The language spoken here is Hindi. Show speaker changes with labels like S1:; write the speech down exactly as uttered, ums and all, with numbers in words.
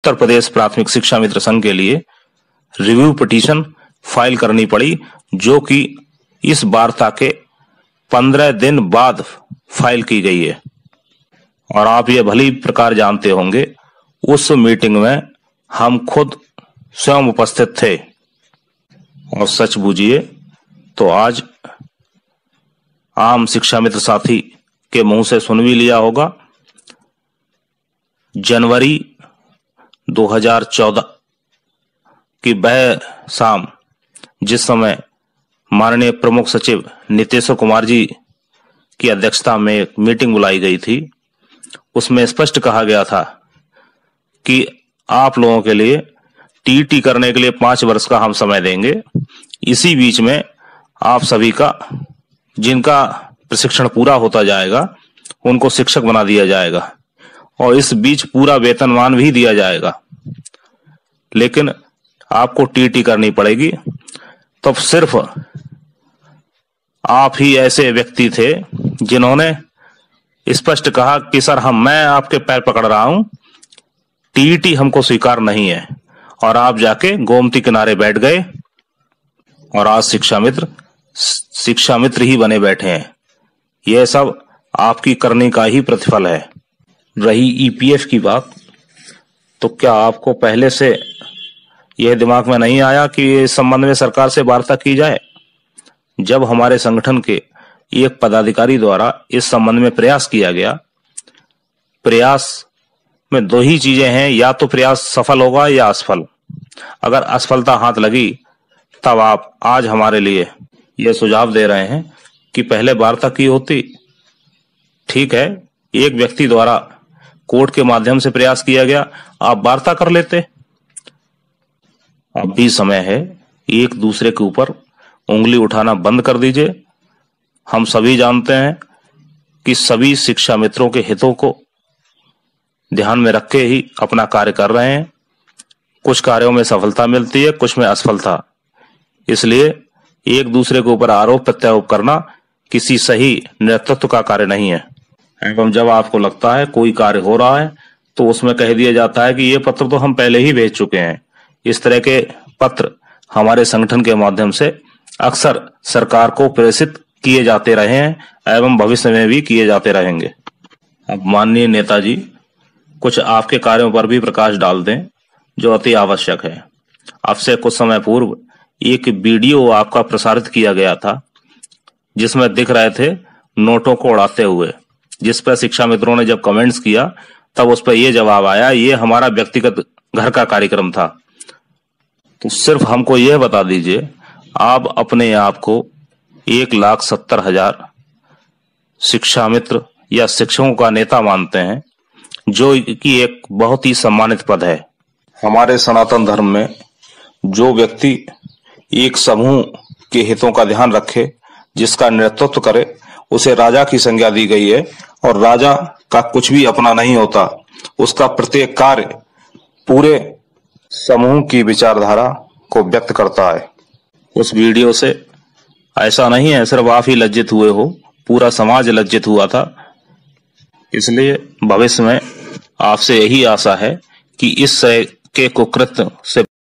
S1: उत्तर प्रदेश प्राथमिक शिक्षा मित्र संघ के लिए रिव्यू पिटीशन फाइल करनी पड़ी, जो कि इस वार्ता के पंद्रह दिन बाद फाइल की गई है। और आप ये भली प्रकार जानते होंगे, उस मीटिंग में हम खुद स्वयं उपस्थित थे। और सच बूझिए तो आज आम शिक्षा मित्र साथी के मुंह से सुन भी लिया होगा, जनवरी दो हज़ार चौदह की वह शाम जिस समय माननीय प्रमुख सचिव नीतेश्वर कुमार जी की अध्यक्षता में एक मीटिंग बुलाई गई थी, उसमें स्पष्ट कहा गया था कि आप लोगों के लिए टीटी करने के लिए पांच वर्ष का हम समय देंगे। इसी बीच में आप सभी का, जिनका प्रशिक्षण पूरा होता जाएगा, उनको शिक्षक बना दिया जाएगा और इस बीच पूरा वेतनमान भी दिया जाएगा। लेकिन आपको टीटी करनी पड़ेगी। तो सिर्फ आप ही ऐसे व्यक्ति थे जिन्होंने स्पष्ट कहा कि सर हम मैं आपके पैर पकड़ रहा हूं, टीटी हमको स्वीकार नहीं है। और आप जाके गोमती किनारे बैठ गए और आज शिक्षा मित्र शिक्षा मित्र ही बने बैठे हैं। यह सब आपकी करने का ही प्रतिफल है। रही ईपीएफ की बात, तो क्या आपको पहले से यह दिमाग में नहीं आया कि इस संबंध में सरकार से वार्ता की जाए? जब हमारे संगठन के एक पदाधिकारी द्वारा इस संबंध में प्रयास किया गया, प्रयास में दो ही चीजें हैं, या तो प्रयास सफल होगा या असफल। अगर असफलता हाथ लगी तब आप आज हमारे लिए यह सुझाव दे रहे हैं कि पहले वार्ता की होती। ठीक है, एक व्यक्ति द्वारा कोर्ट के माध्यम से प्रयास किया गया, आप वार्ता कर लेते। अब भी समय है, एक दूसरे के ऊपर उंगली उठाना बंद कर दीजिए। हम सभी जानते हैं कि सभी शिक्षा मित्रों के हितों को ध्यान में रख के ही अपना कार्य कर रहे हैं। कुछ कार्यों में सफलता मिलती है, कुछ में असफलता। इसलिए एक दूसरे के ऊपर आरोप प्रत्यारोप करना किसी सही नेतृत्व का कार्य नहीं है। एवं जब आपको लगता है कोई कार्य हो रहा है तो उसमें कह दिया जाता है कि ये पत्र तो हम पहले ही भेज चुके हैं। इस तरह के पत्र हमारे संगठन के माध्यम से अक्सर सरकार को प्रेषित किए जाते रहे हैं एवं भविष्य में भी किए जाते रहेंगे। अब माननीय नेताजी कुछ आपके कार्यों पर भी प्रकाश डाल दें, जो अति आवश्यक है। आपसे कुछ समय पूर्व एक वीडियो आपका प्रसारित किया गया था, जिसमें दिख रहे थे नोटों को उड़ाते हुए, जिस पर शिक्षा मित्रों ने जब कमेंट्स किया तब उस पर यह जवाब आया, ये हमारा व्यक्तिगत घर का कार्यक्रम था। तो सिर्फ हमको यह बता दीजिए, आप अपने आप को एक लाख सत्तर हजार शिक्षा मित्र या शिक्षकों का नेता मानते हैं, जो कि एक बहुत ही सम्मानित पद है। हमारे सनातन धर्म में जो व्यक्ति एक समूह के हितों का ध्यान रखे, जिसका नेतृत्व करे, उसे राजा की संज्ञा दी गई है। और राजा का कुछ भी अपना नहीं होता, उसका प्रत्येक कार्य पूरे समूह की विचारधारा को व्यक्त करता है। उस वीडियो से ऐसा नहीं है सिर्फ आप ही लज्जित हुए हो, पूरा समाज लज्जित हुआ था। इसलिए भविष्य में आपसे यही आशा है कि इस तरह के कुकृत्य से